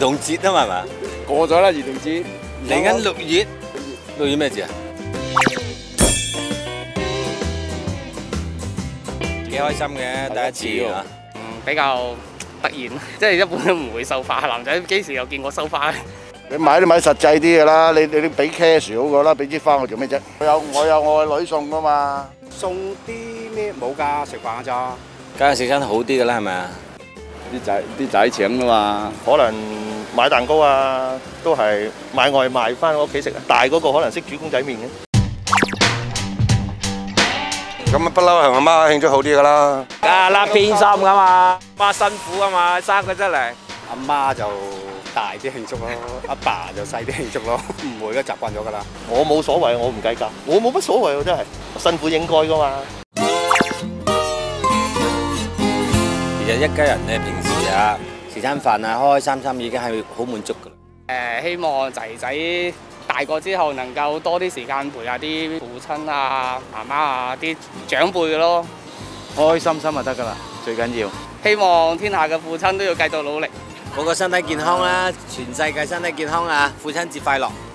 童節啊嘛，係嘛？ 過咗啦，兒童節嚟緊6月咩節啊？幾開心嘅第一次啊！ 比較突然，即係一般都唔會收花。男仔幾時有見過收花咧？ 你買都買實際啲嘅啦，你俾 cash 好過啦，俾支花我做咩啫？我有我嘅女送噶嘛。 送啲咩冇㗎？食飯咋？ 梗係食餐好啲嘅啦，係咪啊？ 啲仔請㗎嘛。 可能買蛋糕啊，都係買外賣翻屋企食。大嗰個可能識煮公仔麵嘅。 咁啊，不嬲係阿媽慶祝好啲噶啦。 啦，偏心㗎嘛，媽辛苦啊嘛，生佢出嚟。阿媽就大啲慶祝咯，阿爸就細啲慶祝咯，唔會嘅，習慣咗㗎啦。 我冇所謂，我唔計較，我冇乜所謂喎，真係辛苦應該㗎嘛。 其實一家人咧，平時啊食餐飯啊，開開心心已經係好滿足㗎啦。 希望仔仔大個之後能夠多啲時間陪下啲父親啊、媽媽啊、啲長輩嘅咯。 開開心心就得㗎啦，最緊要。 希望天下嘅父親都要繼續努力。 個個身體健康啦，全世界身體健康啊！父親節快樂！